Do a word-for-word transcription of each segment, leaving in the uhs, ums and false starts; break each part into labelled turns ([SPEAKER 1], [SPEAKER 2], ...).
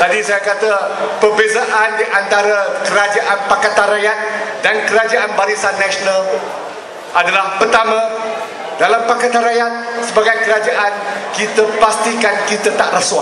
[SPEAKER 1] Tadi saya kata perbezaan di antara kerajaan Pakatan Rakyat dan kerajaan Barisan Nasional adalah, pertama, dalam Pakatan Rakyat sebagai kerajaan kita pastikan kita tak rasuah.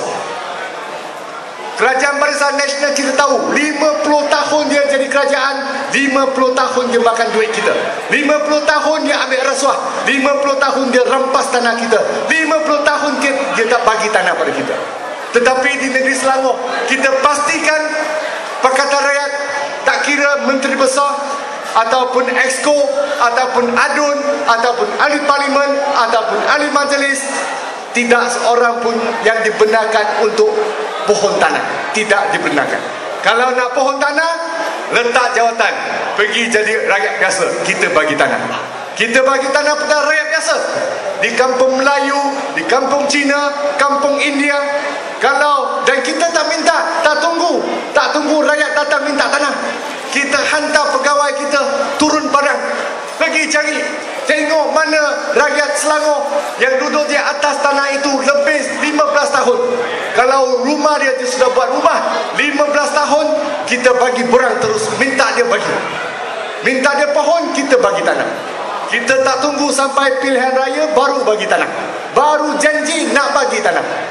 [SPEAKER 1] Kerajaan Barisan Nasional kita tahu lima puluh tahun dia jadi kerajaan, lima puluh tahun dia makan duit kita, lima puluh tahun dia ambil rasuah, lima puluh tahun dia rampas tanah kita, lima puluh tahun dia, dia tak bagi tanah pada kita. Tetapi di negeri Selangor kita pastikan Pakatan Rakyat, tak kira menteri besar ataupun exco ataupun adun ataupun ahli parlimen ataupun ahli majlis, tidak seorang pun yang dibenarkan untuk pohon tanah. Tidak dibenarkan. Kalau nak pohon tanah, letak jawatan, pergi jadi rakyat biasa, kita bagi tanah. Kita bagi tanah pada rakyat biasa di kampung Melayu, di kampung Cina, kampung India. Kalau, dan kita tak minta, tak tunggu tak tunggu rakyat datang minta tanah, kita hantar pegawai kita turun padang, pergi cari, tengok mana rakyat Selangor yang duduk di atas tanah itu lebih lima belas tahun. Kalau rumah dia, dia sudah buat rumah lima belas tahun, kita bagi borang terus, minta dia bagi, minta dia pohon, kita bagi tanah. Kita tak tunggu sampai pilihan raya baru bagi tanah, baru janji nak bagi tanah.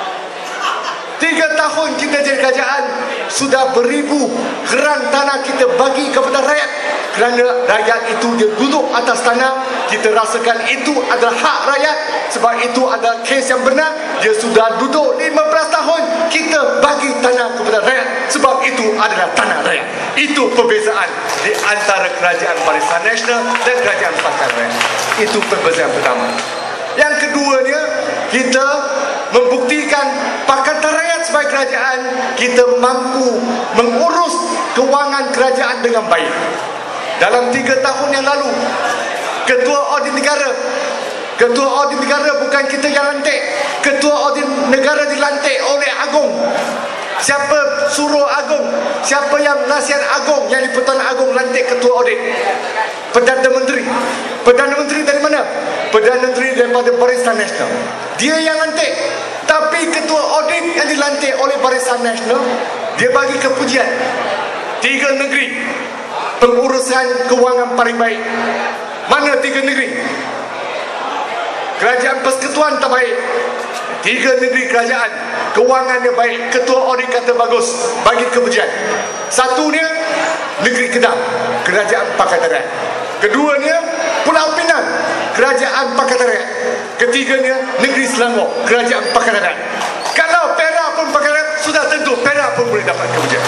[SPEAKER 1] Tiga tahun kita jadi kerajaan, sudah beribu keran tanah kita bagi kepada rakyat. Kerana rakyat itu dia duduk atas tanah, kita rasakan itu adalah hak rakyat. Sebab itu adalah kes yang benar. Dia sudah duduk lima belas tahun, kita bagi tanah kepada rakyat. Sebab itu adalah tanah rakyat. Itu perbezaan di antara kerajaan Barisan Nasional dan kerajaan Pakatan Rakyat. Itu perbezaan pertama. Yang keduanya, kita membuktikan Pakatan Rakyat sebagai kerajaan, kita mampu mengurus kewangan kerajaan dengan baik. Dalam tiga tahun yang lalu, Ketua Audit Negara, Ketua Audit Negara bukan kita yang lantik, Ketua Audit Negara dilantik oleh Agong. Siapa suruh Agong? Siapa yang nasihat Agong, yang di Pertuan Agong lantik Ketua Audit? Perdana Menteri. Perdana Menteri dari mana? Perdana Menteri daripada Barisan Nasional. Dia yang lantik. Tapi Ketua Audit yang dilantik oleh Barisan Nasional, dia bagi kepujian. Tiga negeri pengurusan kewangan paling baik. Mana tiga negeri? Kerajaan Persekutuan tak baik. Tiga negeri kerajaan kewangannya baik, Ketua Audit kata bagus, bagi kepujian. Satunya negeri Kedah, kerajaan Pakatan Rakyat. Keduanya Pulau Pinang, kerajaan Pakatan Rakyat. Ketiganya negeri Selangor, kerajaan Pakatan Rakyat. Kalau Perak pun Pakatan Rakyat, sudah tentu Perak pun boleh dapat kepujian.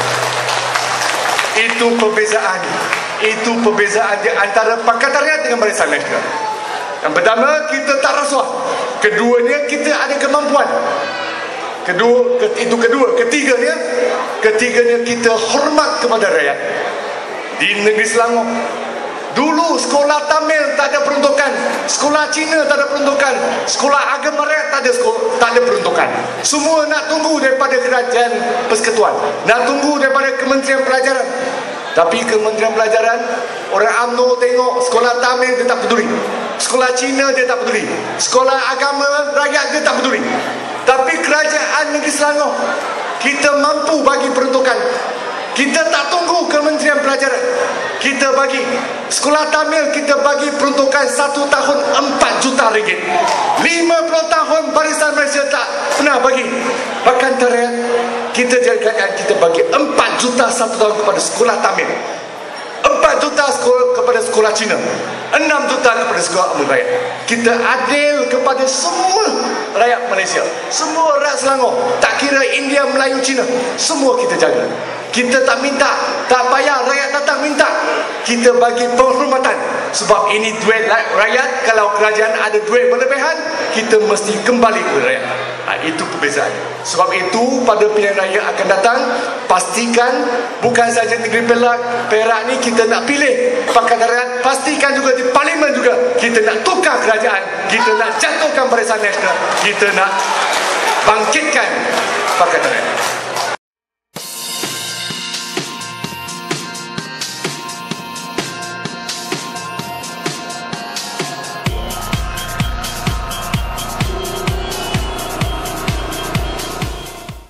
[SPEAKER 1] Itu perbezaan. Itu perbezaan di antara Pakatan Rakyat dengan Barisan Nasional. Yang pertama, kita tak rasuah. Keduanya, kita ada kemampuan. Kedua, itu kedua. Ketiganya, ketiganya kita hormat kepada rakyat. Di negeri Selangor, dulu sekolah Tamil tak ada peruntukan, sekolah Cina tak ada peruntukan, sekolah agama rakyat tak ada tak ada peruntukan. Semua nak tunggu daripada kerajaan Persekutuan, nak tunggu daripada Kementerian Pelajaran. Tapi Kementerian Pelajaran, orang U M N O tengok sekolah Tamil dia tak peduli, sekolah Cina dia tak peduli, sekolah agama rakyat dia tak peduli. Tapi kerajaan negeri Selangor, kita mampu bagi peruntukan. Kita tak tunggu Kementerian Pelajaran, kita bagi. Sekolah Tamil kita bagi peruntukan satu tahun empat juta ringgit. lima puluh tahun Barisan Malaysia tak pernah bagi. Bahkan terakhir kita jadikan kita bagi empat juta satu tahun kepada sekolah Tamil, empat juta sekolah kepada sekolah Cina, enam juta kepada sekolah umum rakyat. Kita adil kepada semua rakyat Malaysia, semua rakyat Selangor, tak kira India, Melayu, Cina, semua kita jaga. Kita tak minta, tak payah rakyat datang minta, kita bagi penghormatan. Sebab ini duit rakyat. Kalau kerajaan ada duit berlebihan, kita mesti kembali ke rakyat. Ha, itu perbezaan. Sebab itu pada pilihan raya akan datang, pastikan bukan saja negeri Perak, Perak ni kita nak pilih Pakatan Rakyat, pastikan juga di parlimen juga kita nak tukar kerajaan, kita nak jatuhkan Barisan Nasional, kita nak bangkitkan Pakatan Rakyat.